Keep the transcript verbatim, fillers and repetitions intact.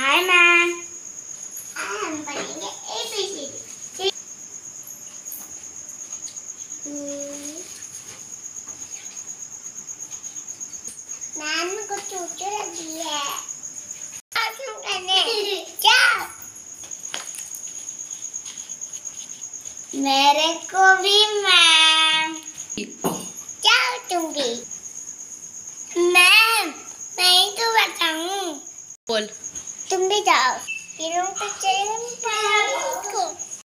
हाय ma'am. हम पढ़ेंगे A B C D. Ma'am को चोट लगी है। अब हम करने जाओ। मेरे को भी मैम। जाओ तुम भी। मैम मैं ही तो बताऊं। बोल। तुम भी जाओ। फिर हम तो चलेंगे।